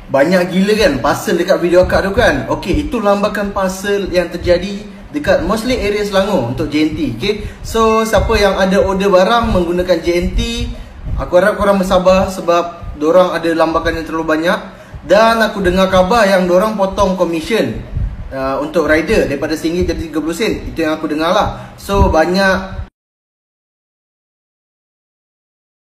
banyak gila kan parcel dekat video akad tu kan. Okey, itu lambakan parcel yang terjadi dekat mostly area Selangor untuk JNT. Okay, so siapa yang ada order barang menggunakan JNT, aku harap korang bersabar sebab dorang ada lambakan yang terlalu banyak. Dan aku dengar khabar yang dorang potong commission untuk rider daripada RM1 jadi RM30. Itu yang aku dengar lah. So banyak